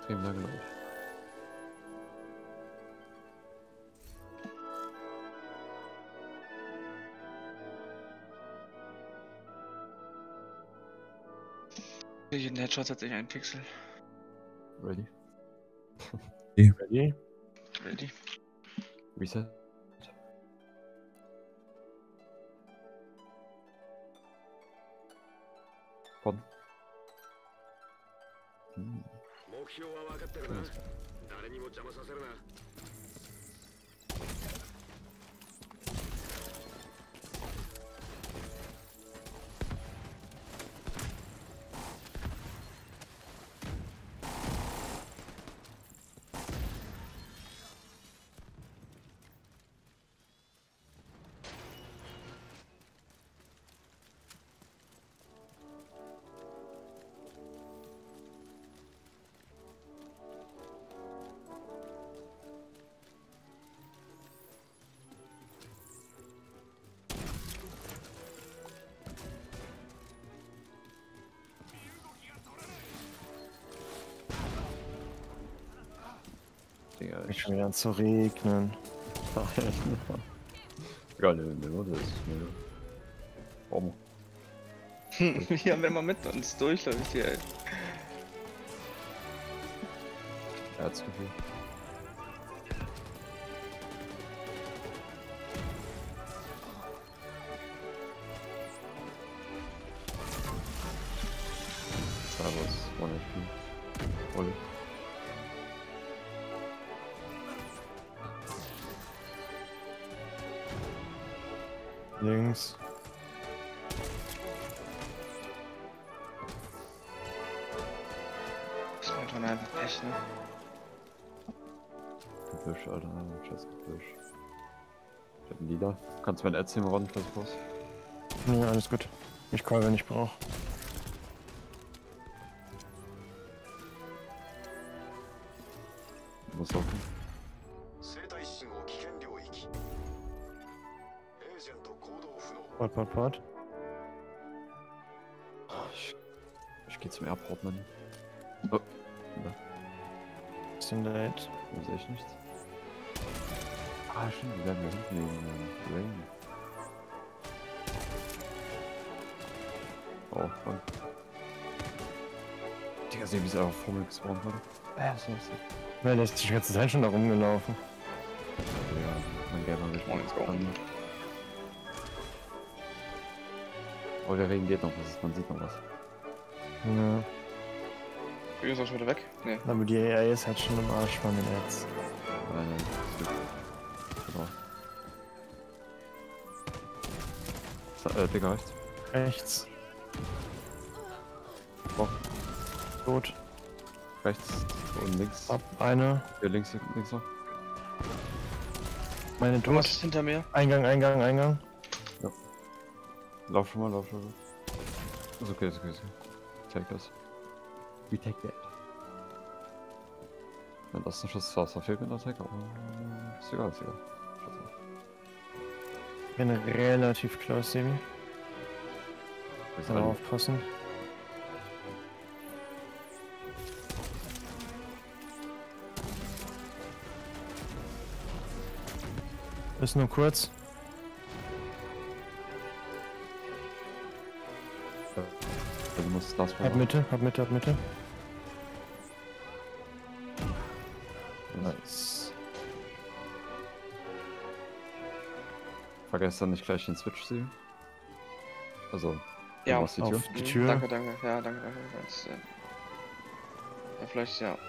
extrem lange, glaube ich. Jeden Headshot hat sich ein Pixel. Ready? Ready? Ready. Reset. Von. 目標は分かってるな。誰にも邪魔させるな。 Digga, Fängt schon wieder an zu regnen. Egal, ne, das ist mir. Warum? Ja, wenn man mit uns durchläuft hier, ey. Herzgefühl. Star Wars 1 HP. Voll. Links. Das war schon einfach Pech, ne? Gebüsch, Alter. Scheiß Gebüsch. Ich hab einen Lila. Kannst du mein Ads ran, falls du brauchst? Ja, alles gut. Ich call, wenn ich brauche. Muss laufen. 生体信号危険領域。エージェント行動不能。 Port. Ich geh zum Airport, Mann. Oh. Da. Bisschen late. Da sehe ich nichts. Ah, stimmt, die werden wir hinten liegen. Rain. Oh, Mann. Digga, sehen, wie es einfach vor mir gespawnt wurde. So. Ja, der ist die ganze Zeit schon da rumgelaufen. Ja, mein Gamer wird Oh, let's go. Oh, der Regen geht noch, man sieht noch was. Ja. Ist er schon wieder weg? Ne. Aber die AI ist halt schon im Arsch von den Ads. Nein, ist gut. Genau. Digga, rechts. Rechts. Oh, Tot. rechts und links. Ab eine. Ja, links noch. Meine Thomas ist tot. hinter mir. Eingang. Lauf schon mal. Ist okay. Take das. We take that. Wenn das ein Schuss Wasser fehlt mit der Attack, aber ist egal. Bin relativ close, Sebi. Wir sind Kann alle- aufpassen. Ist nur kurz. Du musst das Hab Mitte. Nice. Vergesst dann nicht gleich den Switch zu. Also, du Ja, machst die Tür. Auf die Tür. Danke. Ja, danke. Jetzt, ja, vielleicht, ja.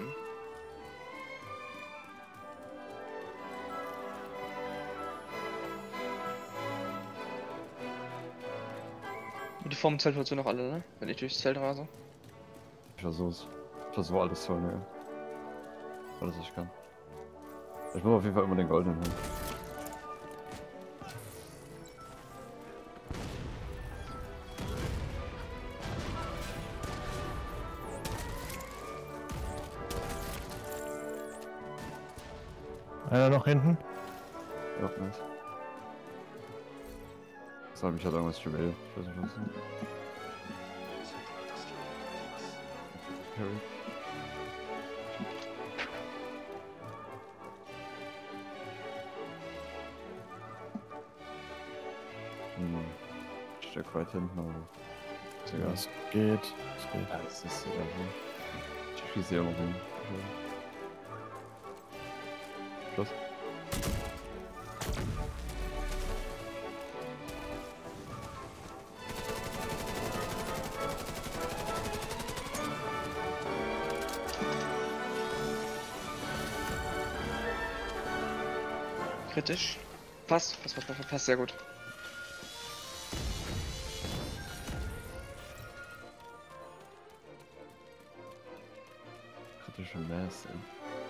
Die Form Zelt holst du noch alle, ne? Wenn ich durchs Zelt rase. Ich versuche alles zu holen, ja. Alles, was ich kann. Ich muss auf jeden Fall immer den goldenen holen. Einer noch hinten. Ja, nice. Das habe ich halt irgendwas Juwel. Ich weiß nicht, was das ist. Harry. ein Stück weit hinten, aber. Ist Ja, egal. es geht. Es geht. Ja, es ist egal. Ich schieße hier noch hin. Schluss. Kritisch. Passt, passt, sehr gut. Kritische Mass, ey.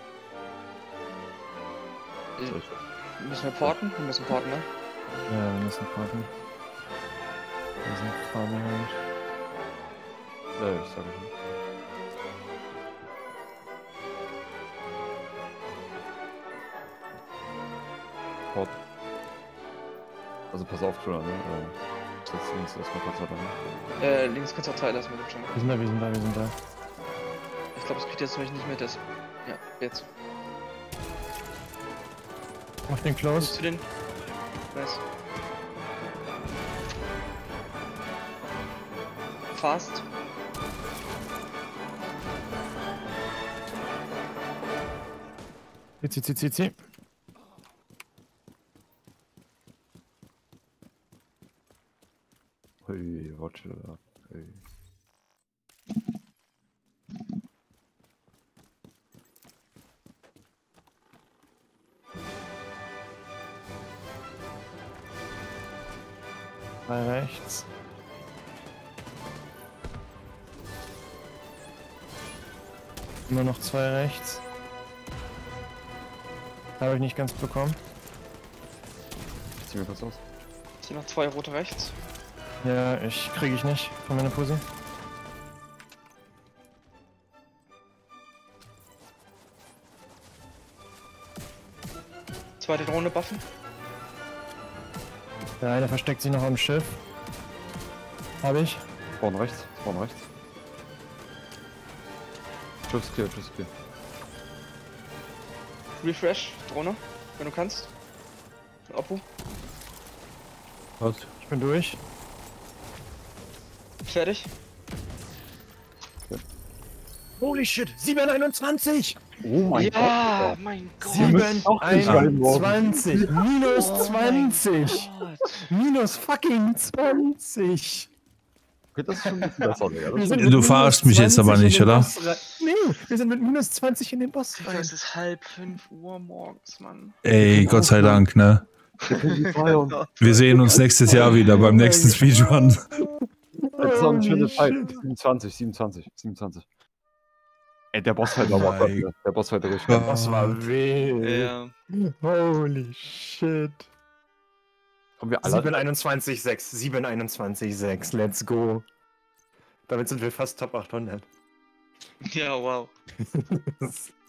Müssen wir porten? Wir müssen porten, ne? Ja, wir müssen porten. Wir sind Farming. Ja, ich sage schon. Port. Also pass auf, Jonah, ne? Setz links erstmal kurz rein. Links kannst du auch Teil lassen mit dem schon. Wir sind da, wir sind da, wir sind da. Ich glaube, es kriegt jetzt nämlich nicht mit. Das. Ja, jetzt. Mach den Close. Zu den. Nice. Fast. Zieh. Hui, watch it up. Hui. Bei rechts. Immer noch 2 rechts. Habe ich nicht ganz bekommen. Ich zieh mir kurz aus. Hier noch 2 rote rechts. Ja, kriege ich nicht von meiner Pussy. Zweite Drohne buffen. Der eine versteckt sich noch am Schiff. Habe ich. Spawn rechts, spawn rechts. Tschüss, clear, tschüss, clear. Refresh, Drohne, wenn du kannst. Oppo. Was? Ich bin durch. Fertig. Holy shit, 721! Oh mein Ja, Gott. mein Gott. Sie müssen auch nicht schreiben morgen. 27! Minus Oh 20! mein Gott. Minus fucking 20! Okay, das ist schon ein bisschen besser, Digga. Wir sind Das mit Du verarschst mich jetzt aber 20 in nicht, den oder? Boss rein. Nee, wir sind mit minus 20 in den Boss Digga, rein. es ist 4:30 Uhr morgens, Mann. Ey, Gott sei Dank, ne? Wir sehen uns nächstes Jahr wieder beim nächsten Speedrun. ist noch ein schönes Fight. Shit. 27. Ey, der Bossfight war Mein Gott, der Bossfight war richtig Gott. geil. Das war wild. Ja. Holy shit. Kommen wir alle? 721,6. 721,6. Let's go. Damit sind wir fast Top 800. Ja, wow.